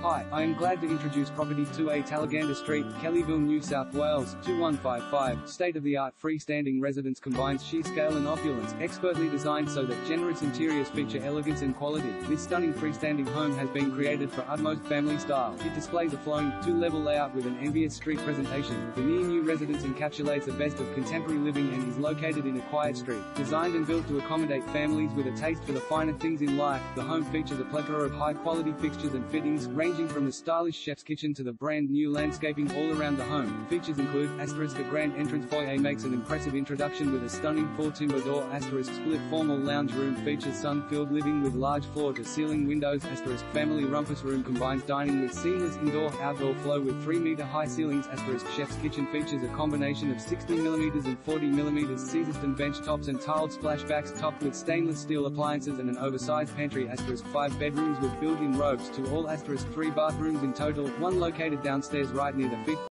Hi, I am glad to introduce property 2A Talaganda Street, Kellyville, New South Wales, 2155. State-of-the-art freestanding residence combines sheer scale and opulence, expertly designed so that generous interiors feature elegance and quality. This stunning freestanding home has been created for utmost family style. It displays a flowing, two-level layout with an envious street presentation. The near-new residence encapsulates the best of contemporary living and is located in a quiet street. Designed and built to accommodate families with a taste for the finer things in life, the home features a plethora of high-quality fixtures and fittings, ranging from the stylish chef's kitchen to the brand new landscaping all around the home. Features include *, a grand entrance foyer makes an impressive introduction with a stunning 4-timber door, *, split formal lounge room features sun-filled living with large floor-to-ceiling windows, *, family rumpus room combines dining with seamless indoor-outdoor flow with 3-meter-high ceilings, *, chef's kitchen features a combination of 60mm and 40mm Caesarstone bench tops and tiled splashbacks topped with stainless steel appliances and an oversized pantry, *, 5 bedrooms with built-in robes to all, *, 3 bathrooms in total, one located downstairs right near the fifth